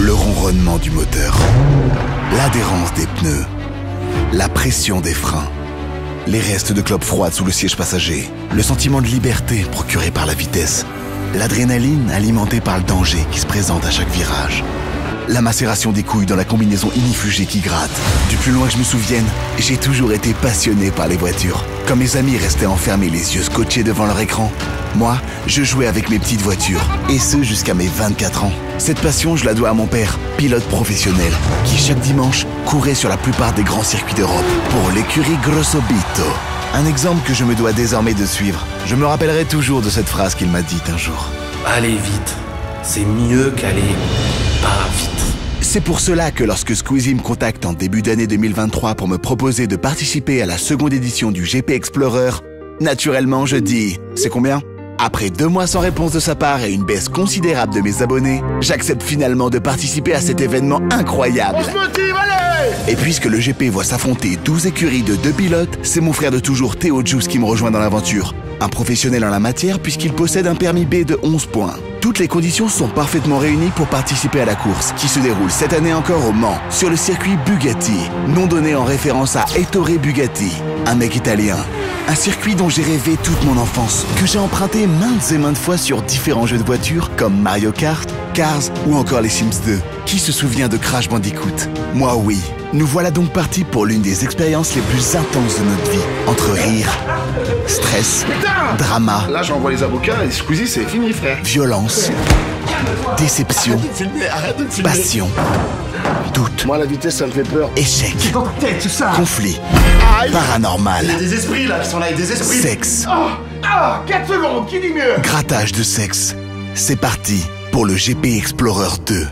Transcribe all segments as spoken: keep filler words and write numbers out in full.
Le ronronnement du moteur, l'adhérence des pneus, la pression des freins, les restes de clopes froides sous le siège passager, le sentiment de liberté procuré par la vitesse, l'adrénaline alimentée par le danger qui se présente à chaque virage. La macération des couilles dans la combinaison inifugée qui gratte. Du plus loin que je me souvienne, j'ai toujours été passionné par les voitures. Quand mes amis restaient enfermés les yeux scotchés devant leur écran, moi, je jouais avec mes petites voitures, et ce jusqu'à mes vingt-quatre ans. Cette passion, je la dois à mon père, pilote professionnel, qui chaque dimanche courait sur la plupart des grands circuits d'Europe pour l'écurie Grossobito. Un exemple que je me dois désormais de suivre. Je me rappellerai toujours de cette phrase qu'il m'a dite un jour. Allez vite, c'est mieux qu'aller pas vite. C'est pour cela que lorsque Squeezie me contacte en début d'année deux mille vingt-trois pour me proposer de participer à la seconde édition du G P Explorer, naturellement je dis « C'est combien ?» Après deux mois sans réponse de sa part et une baisse considérable de mes abonnés, j'accepte finalement de participer à cet événement incroyable. On se motive, allez! Et puisque le G P voit s'affronter douze écuries de deux pilotes, c'est mon frère de toujours Théo Juice qui me rejoint dans l'aventure. Un professionnel en la matière puisqu'il possède un permis B de onze points. Toutes les conditions sont parfaitement réunies pour participer à la course, qui se déroule cette année encore au Mans, sur le circuit Bugatti, nom donné en référence à Ettore Bugatti, un mec italien. Un circuit dont j'ai rêvé toute mon enfance, que j'ai emprunté maintes et maintes fois sur différents jeux de voitures comme Mario Kart, Cars ou encore les Sims deux. Qui se souvient de Crash Bandicoot? Moi oui. Nous voilà donc partis pour l'une des expériences les plus intenses de notre vie. Entre rire, stress, Putain drama, Là j'envoie les avocats et Squeezie c'est fini frère. violence, déception, Arrête de me filmer, arrête de me filmer. passion, doute, Moi la vitesse ça me fait peur. échec, C'est dans ta tête, c'est ça. conflit, Aïe. paranormal, Il y a des esprits là qui sont là, il y a des esprits. sexe, Ah Ah quatre secondes, qui dit mieux? grattage de sexe. C'est parti pour le G P Explorer deux.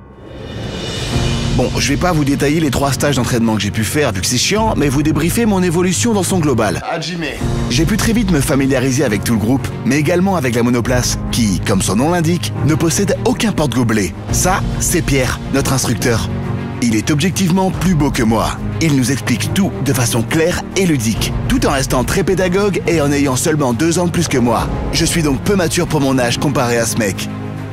Bon, je vais pas vous détailler les trois stages d'entraînement que j'ai pu faire vu que c'est chiant, mais vous débriefer mon évolution dans son global. Hajime. J'ai pu très vite me familiariser avec tout le groupe, mais également avec la monoplace, qui, comme son nom l'indique, ne possède aucun porte-gobelet. Ça, c'est Pierre, notre instructeur. Il est objectivement plus beau que moi. Il nous explique tout de façon claire et ludique, tout en restant très pédagogue et en ayant seulement deux ans de plus que moi. Je suis donc peu mature pour mon âge comparé à ce mec.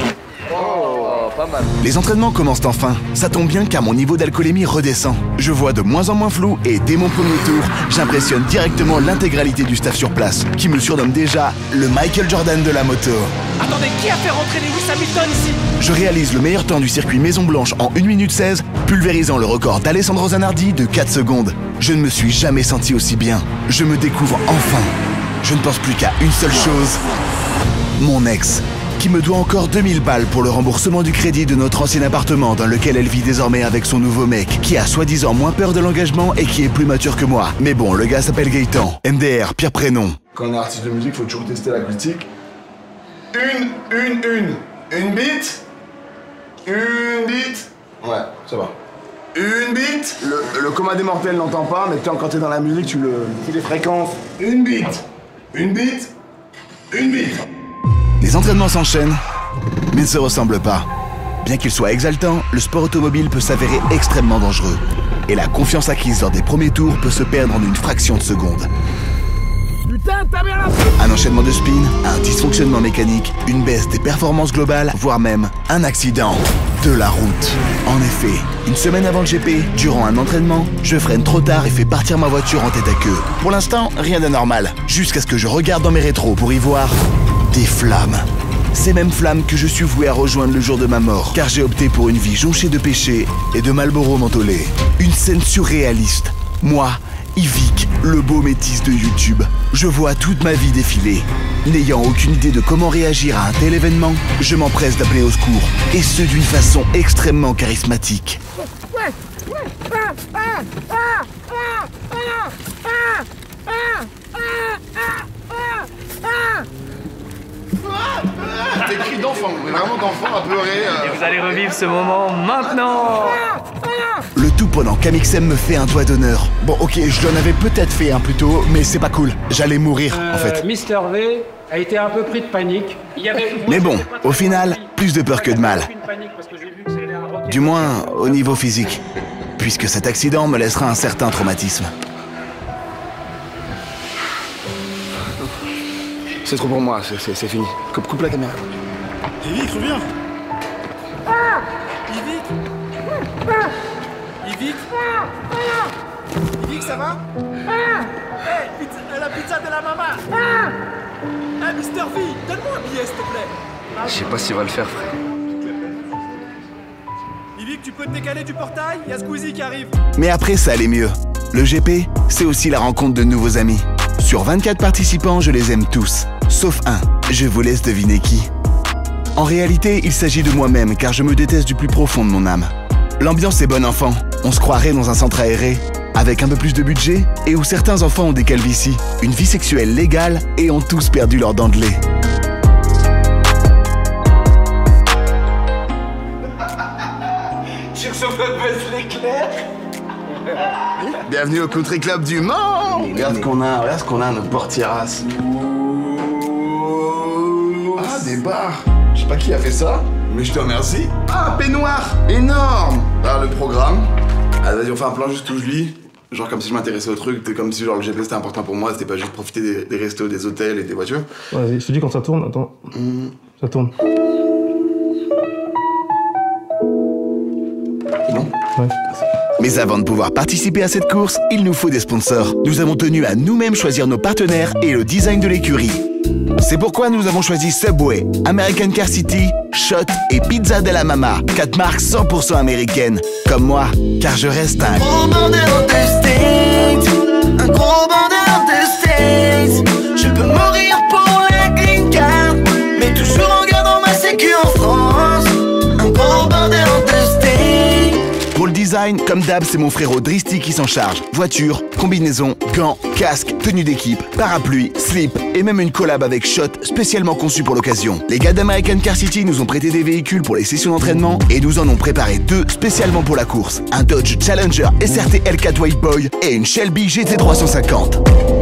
Les entraînements commencent enfin. Ça tombe bien car mon niveau d'alcoolémie redescend. Je vois de moins en moins flou et dès mon premier tour, j'impressionne directement l'intégralité du staff sur place, qui me surnomme déjà le Michael Jordan de la moto. Attendez, qui a fait rentrer Lewis Hamilton ici? Je réalise le meilleur temps du circuit Maison Blanche en une minute seize, pulvérisant le record d'Alessandro Zanardi de quatre secondes. Je ne me suis jamais senti aussi bien. Je me découvre enfin. Je ne pense plus qu'à une seule chose. Mon ex, qui me doit encore deux mille balles pour le remboursement du crédit de notre ancien appartement dans lequel elle vit désormais avec son nouveau mec, qui a soi-disant moins peur de l'engagement et qui est plus mature que moi. Mais bon, le gars s'appelle Gaëtan. M D R, pire prénom. Quand on est artiste de musique, faut toujours tester l'acoustique. Une, une, une. Une beat. Une beat. Ouais, ça va. Une beat. Le, le commun des mortels n'entend pas, mais quand t'es dans la musique, tu le... Tu les fréquences. Une beat. Une beat. Une beat. Les entraînements s'enchaînent, mais ne se ressemblent pas. Bien qu'il soit exaltant, le sport automobile peut s'avérer extrêmement dangereux. Et la confiance acquise lors des premiers tours peut se perdre en une fraction de seconde. Putain, ta mère! Un enchaînement de spin, un dysfonctionnement mécanique, une baisse des performances globales, voire même un accident de la route. En effet, une semaine avant le G P, durant un entraînement, je freine trop tard et fais partir ma voiture en tête à queue. Pour l'instant, rien d'anormal, jusqu'à ce que je regarde dans mes rétros pour y voir des flammes. Ces mêmes flammes que je suis voué à rejoindre le jour de ma mort, car j'ai opté pour une vie jonchée de péchés et de Marlboro mentholé. Une scène surréaliste. Moi, Yvick, le beau métis de YouTube. Je vois toute ma vie défiler. N'ayant aucune idée de comment réagir à un tel événement, je m'empresse d'appeler au secours, et ce d'une façon extrêmement charismatique. Ouais, ouais, ah, ah, ah, ah, ah, ah, ah, ah, ah, ah. Des cris d'enfant, mais vraiment d'enfant à pleurer. euh. Vous allez revivre ce moment maintenant. Le tout pendant qu'Amixem me fait un doigt d'honneur. Bon ok, je l'en avais peut-être fait un plus tôt, mais c'est pas cool. J'allais mourir en fait. Mister V a été un peu pris de panique. Il y avait... Mais bon, au final, plus de peur que de mal. Du moins, au niveau physique. Puisque cet accident me laissera un certain traumatisme. C'est trop pour moi, c'est- c'est fini. Coupe, coupe la caméra. Yvick, reviens. Ah Yvick. Yvick Yvick, ça va? Hey, pizza, la pizza de la maman. Hey, Mister V, donne-moi un billet, s'il te plaît. Je sais pas s'il va le faire, frère. Yvick, tu peux te décaler du portail? Il y a Squeezie qui arrive. Mais après, ça allait mieux. Le G P, c'est aussi la rencontre de nouveaux amis. Sur vingt-quatre participants, je les aime tous. Sauf un. Je vous laisse deviner qui. En réalité, il s'agit de moi-même, car je me déteste du plus profond de mon âme. L'ambiance est bonne enfant. On se croirait dans un centre aéré, avec un peu plus de budget, et où certains enfants ont des calvities, une vie sexuelle légale, et ont tous perdu leurs dents de lait. Sur ce buzz l'éclair. Bienvenue au Country Club du Mans. Regarde ce qu'on a, regarde ce qu'on a à notre porte-terrasse. Ah, des bars. Je sais pas qui a fait ça, mais je te remercie. Ah, peignoir, énorme. Ah, le programme. Ah, vas-y, on fait un plan juste où je lis. Genre comme si je m'intéressais au truc, comme si genre le G P c'était important pour moi, c'était pas juste profiter des, des restos, des hôtels et des voitures. Vas-y, je te dis quand ça tourne, attends. Mmh. Ça tourne. C'est bon? Ouais. Mais avant de pouvoir participer à cette course, il nous faut des sponsors. Nous avons tenu à nous-mêmes choisir nos partenaires et le design de l'écurie. C'est pourquoi nous avons choisi Subway, American Car City, Shot et Pizza Della Mama, quatre marques cent pour cent américaines. Comme moi, car je reste un gros bordel de States, un gros bordel de States. Je peux mourir pour la green card, mais toujours en gardant ma sécu en France. Un gros bordel de States. Pour le design, comme d'hab, c'est mon frérot Dristy qui s'en charge. Voiture, combinaison, gants, casque, tenue d'équipe, parapluie, slip et même une collab avec Shot spécialement conçue pour l'occasion. Les gars d'American Car City nous ont prêté des véhicules pour les sessions d'entraînement et nous en ont préparé deux spécialement pour la course. Un Dodge Challenger S R T L quatre White Boy et une Shelby G T trois cent cinquante.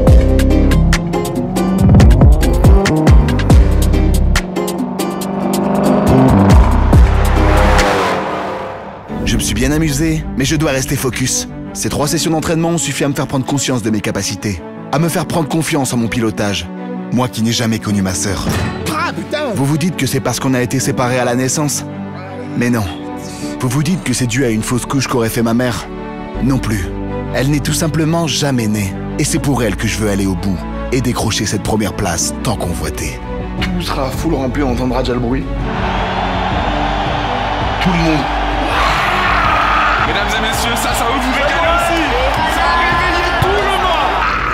Je me suis bien amusé, mais je dois rester focus. Ces trois sessions d'entraînement ont suffi à me faire prendre conscience de mes capacités, à me faire prendre confiance en mon pilotage. Moi qui n'ai jamais connu ma sœur. Ah putain! Vous vous dites que c'est parce qu'on a été séparés à la naissance? Mais non. Vous vous dites que c'est dû à une fausse couche qu'aurait fait ma mère? Non plus. Elle n'est tout simplement jamais née. Et c'est pour elle que je veux aller au bout et décrocher cette première place tant convoitée. Tout sera full rempli, on entendra déjà le bruit. Tout le monde. Mesdames et messieurs, ça, ça va vous régaler aussi. Ça a réveillé tout le monde.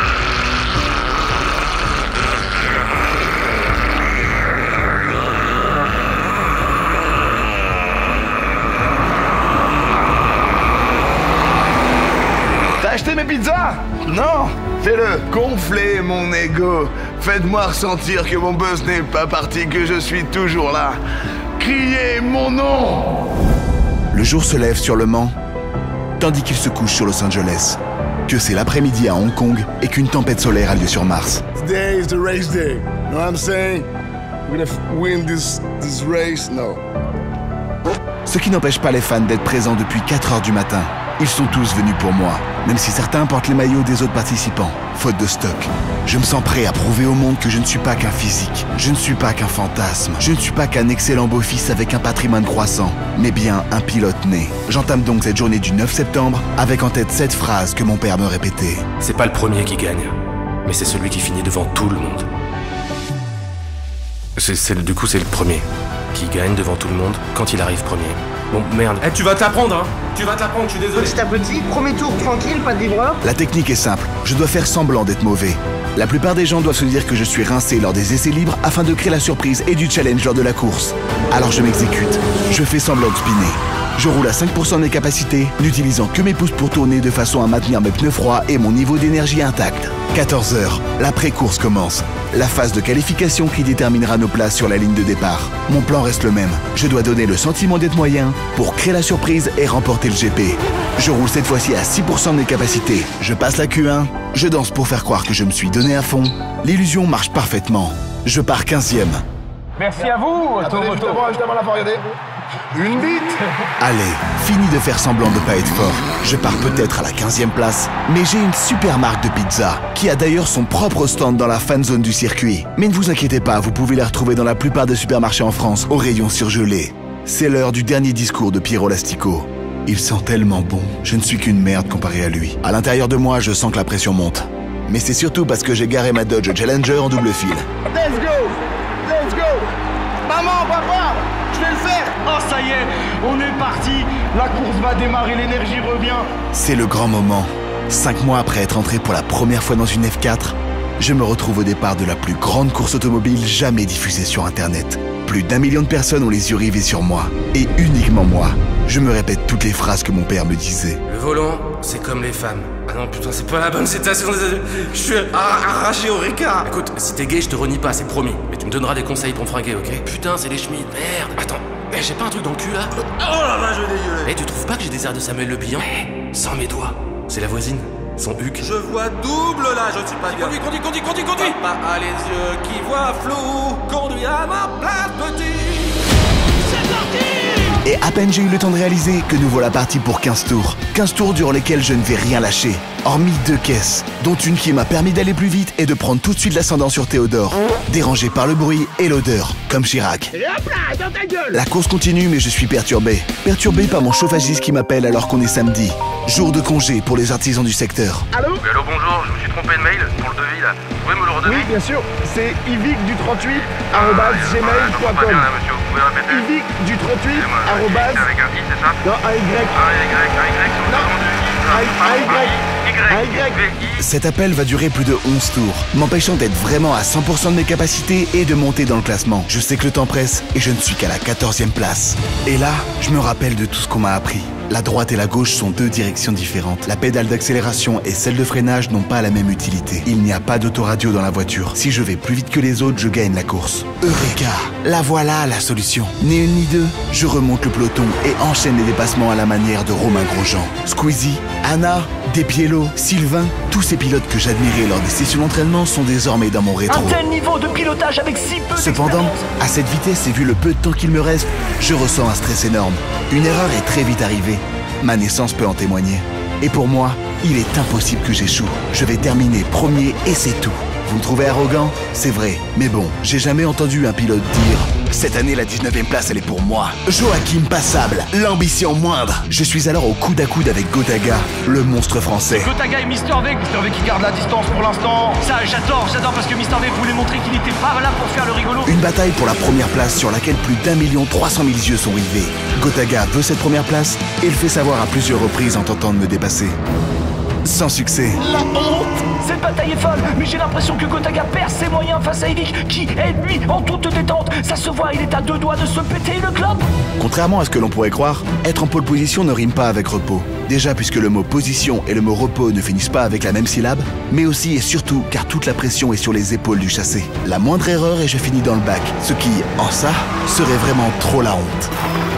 T'as acheté mes pizzas? Non. Fais-le. Gonflez mon ego. Faites-moi ressentir que mon buzz n'est pas parti, que je suis toujours là. Criez mon nom. Le jour se lève sur le Mans, tandis qu'il se couche sur Los Angeles. Que c'est l'après-midi à Hong Kong et qu'une tempête solaire a lieu sur Mars. Today is the race day. You know what I'm saying? We're gonna win this, this race, no. Ce qui n'empêche pas les fans d'être présents depuis quatre heures du matin. Ils sont tous venus pour moi, même si certains portent les maillots des autres participants, faute de stock. Je me sens prêt à prouver au monde que je ne suis pas qu'un physique, je ne suis pas qu'un fantasme, je ne suis pas qu'un excellent beau-fils avec un patrimoine croissant, mais bien un pilote né. J'entame donc cette journée du neuf septembre avec en tête cette phrase que mon père me répétait. C'est pas le premier qui gagne, mais c'est celui qui finit devant tout le monde. C'est, c'est, du coup, c'est le premier qui gagne devant tout le monde quand il arrive premier. Bon, merde. Eh, tu vas te la prendre, hein. Tu vas te la prendre, je suis désolé. Petit à petit, premier tour tranquille, pas de livreur. La technique est simple, je dois faire semblant d'être mauvais. La plupart des gens doivent se dire que je suis rincé lors des essais libres afin de créer la surprise et du challenge lors de la course. Alors je m'exécute, je fais semblant de spinner. Je roule à cinq pour cent de mes capacités, n'utilisant que mes pouces pour tourner de façon à maintenir mes pneus froids et mon niveau d'énergie intact. quatorze heures, la pré-course commence. La phase de qualification qui déterminera nos places sur la ligne de départ. Mon plan reste le même. Je dois donner le sentiment d'être moyen pour créer la surprise et remporter le G P. Je roule cette fois-ci à six pour cent de mes capacités. Je passe la Q un. Je danse pour faire croire que je me suis donné à fond. L'illusion marche parfaitement. Je pars quinzième. Merci à vous. Attendez, juste avant, juste avant la fin, regardez. Une bite. Allez, fini de faire semblant de pas être fort. Je pars peut-être à la quinzième place, mais j'ai une super marque de pizza, qui a d'ailleurs son propre stand dans la fan zone du circuit. Mais ne vous inquiétez pas, vous pouvez les retrouver dans la plupart des supermarchés en France, au rayon surgelé. C'est l'heure du dernier discours de Piero Lastico. Il sent tellement bon. Je ne suis qu'une merde comparé à lui. À l'intérieur de moi, je sens que la pression monte. Mais c'est surtout parce que j'ai garé ma Dodge Challenger en double fil. Let's go! Let's go! Maman, papa! Je vais le faire! Oh, ça y est, on est parti! La course va démarrer, l'énergie revient! C'est le grand moment. Cinq mois après être entré pour la première fois dans une F quatre, je me retrouve au départ de la plus grande course automobile jamais diffusée sur Internet. Plus d'un million de personnes ont les yeux rivés sur moi. Et uniquement moi. Je me répète toutes les phrases que mon père me disait. Le volant, c'est comme les femmes. Ah non, putain, c'est pas la bonne citation. Je suis arraché au récart. Écoute, si t'es gay, je te renie pas, c'est promis. Mais tu me donneras des conseils pour me fringuer, ok? Putain, c'est les Schmitt, merde. Attends, eh, j'ai pas un truc dans le cul, là? Oh la vache, je dégueule. Eh, tu trouves pas que j'ai des airs de Samuel Le Bihan? Eh, sans mes doigts. C'est la voisine, son huc. Je vois double là, je ne suis pas bien. Conduis, conduis, conduis, conduis, conduis. Papa a les yeux qui voient flou. Conduis à ma place, petit. C'est parti. Et à peine j'ai eu le temps de réaliser que nous voilà partis pour quinze tours. quinze tours durant lesquels je ne vais rien lâcher. Hormis deux caisses, dont une qui m'a permis d'aller plus vite et de prendre tout de suite l'ascendant sur Théodore. Dérangé par le bruit et l'odeur, comme Chirac. Et hop là, dans ta gueule. La course continue mais je suis perturbé. Perturbé par mon chauffagiste qui m'appelle alors qu'on est samedi. Jour de congé pour les artisans du secteur. Allô? Oui, allô, bonjour, je me suis trompé de mail pour le devis là. Vous pouvez me le redonner? Oui, bien sûr, c'est ivic du trente-huit arobase gmail point com. Monsieur, vous pouvez répéter? ivic du trente-huit arobase... Avec un i, c'est ça? Non, un Y. Un Y, un Y sur le nom du... Un Y. Cet appel va durer plus de onze tours, m'empêchant d'être vraiment à cent pour cent de mes capacités et de monter dans le classement. Je sais que le temps presse et je ne suis qu'à la quatorzième place. Et là, je me rappelle de tout ce qu'on m'a appris. La droite et la gauche sont deux directions différentes. La pédale d'accélération et celle de freinage n'ont pas la même utilité. Il n'y a pas d'autoradio dans la voiture. Si je vais plus vite que les autres, je gagne la course. Eureka! La voilà la solution. Ni une ni deux, je remonte le peloton et enchaîne les dépassements à la manière de Romain Grosjean. Squeezie, Anna, Despiello, Sylvain, tous ces pilotes que j'admirais lors des sessions d'entraînement sont désormais dans mon rétro. Un tel niveau de pilotage avec si peu Cependant, à cette vitesse et vu le peu de temps qu'il me reste, je ressens un stress énorme. Une erreur est très vite arrivée. Ma naissance peut en témoigner. Et pour moi, il est impossible que j'échoue. Je vais terminer premier et c'est tout. Vous me trouvez arrogant? C'est vrai. Mais bon, j'ai jamais entendu un pilote dire « Cette année, la dix-neuvième place, elle est pour moi. » Joachim Passable, l'ambition moindre. Je suis alors au coude à coude avec Gotaga, le monstre français. Gotaga et Mister V, Mister V qui garde la distance pour l'instant. Ça, j'adore, j'adore parce que Mister V voulait montrer qu'il n'était pas là pour faire le rigolo. Une bataille pour la première place sur laquelle plus d'un million trois cent mille yeux sont rivés. Gotaga veut cette première place et le fait savoir à plusieurs reprises en tentant de me dépasser. Sans succès. La honte! Cette bataille est folle, mais j'ai l'impression que Gotaga perd ses moyens face à Ivic, qui est lui en toute détente. Ça se voit, il est à deux doigts de se péter le clope. Contrairement à ce que l'on pourrait croire, être en pole position ne rime pas avec repos. Déjà puisque le mot position et le mot repos ne finissent pas avec la même syllabe, mais aussi et surtout car toute la pression est sur les épaules du chassé. La moindre erreur et je finis dans le bac, ce qui, en ça, serait vraiment trop la honte.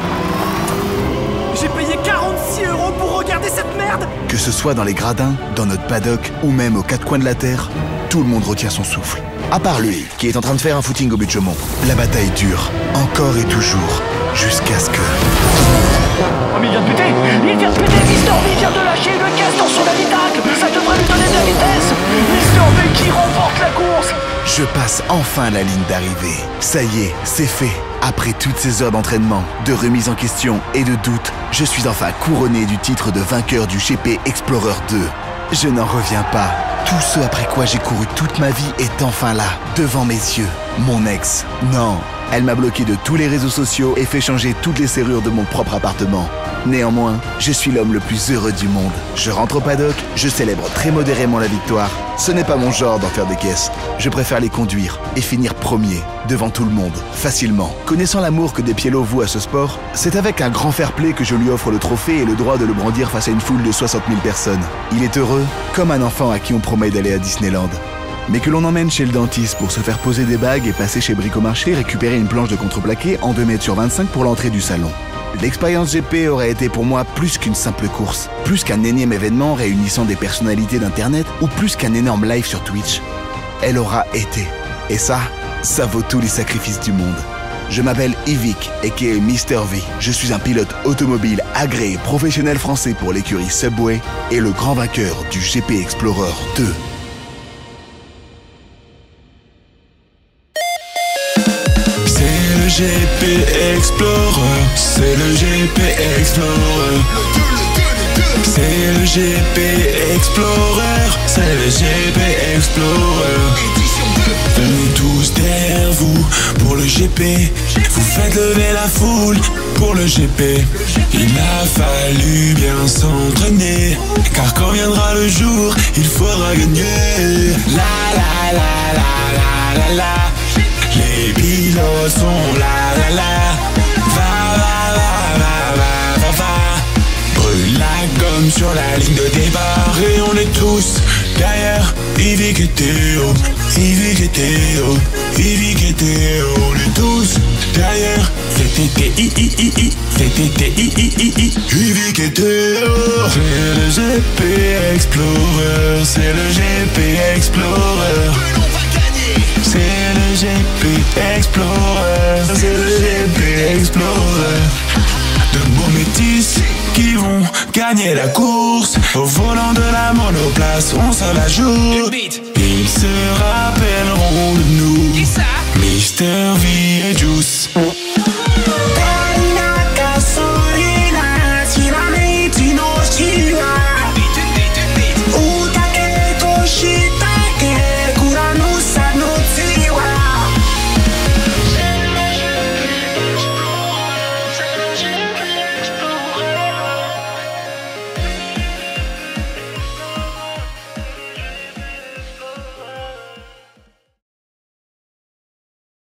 J'ai payé quarante-six euros pour regarder cette merde. Que ce soit dans les gradins, dans notre paddock ou même aux quatre coins de la terre, tout le monde retient son souffle. À part lui, qui est en train de faire un footing au but de Chaumont. La bataille dure, encore et toujours, jusqu'à ce que... Oh mais il vient de péter! Il vient de péter! Mister V vient de lâcher une caisse dans son habitacle! Ça devrait lui donner de la vitesse! Mister V qui remporte la course! Je passe enfin la ligne d'arrivée. Ça y est, c'est fait. Après toutes ces heures d'entraînement, de remise en question et de doute, je suis enfin couronné du titre de vainqueur du G P Explorer deux. Je n'en reviens pas. Tout ce après quoi j'ai couru toute ma vie est enfin là, devant mes yeux. Mon ex, non, elle m'a bloqué de tous les réseaux sociaux et fait changer toutes les serrures de mon propre appartement. Néanmoins, je suis l'homme le plus heureux du monde. Je rentre au paddock, je célèbre très modérément la victoire. Ce n'est pas mon genre d'en faire des caisses. Je préfère les conduire et finir premier, devant tout le monde, facilement. Connaissant l'amour que Despiello voue à ce sport, c'est avec un grand fair-play que je lui offre le trophée et le droit de le brandir face à une foule de soixante mille personnes. Il est heureux, comme un enfant à qui on promet d'aller à Disneyland. Mais que l'on emmène chez le dentiste pour se faire poser des bagues et passer chez Bricomarché récupérer une planche de contreplaqué en deux mètres sur vingt-cinq pour l'entrée du salon. L'expérience G P aurait été pour moi plus qu'une simple course, plus qu'un énième événement réunissant des personnalités d'internet ou plus qu'un énorme live sur Twitch. Elle aura été. Et ça, ça vaut tous les sacrifices du monde. Je m'appelle Ivic, aka Mister V. Je suis un pilote automobile agréé professionnel français pour l'écurie Subway et le grand vainqueur du G P Explorer deux. C'est le G P Explorer, c'est le G P Explorer. C'est le G P Explorer, c'est le G P Explorer. Venez tous derrière vous pour le G P. Vous faites lever la foule pour le G P. Il a fallu bien s'entraîner, car quand viendra le jour, il faudra gagner. La la la la la la la. Les pilotes sont là la la. Va va va va va va va. Brûle la gomme sur la ligne de départ. Et on est tous derrière Yvick et Théo. Yvick et Théo. Yvick et Théo. On est tous derrière T T T I I I I. T T T I I I I. Yvick et Théo. C'est le G P Explorer. C'est le G P Explorer. C'est le G P Explorer. C'est le G P Explorer. De beaux métis qui vont gagner la course. Au volant de la monoplace, on se la joue. Ils se rappelleront de nous. Mister V et Juice.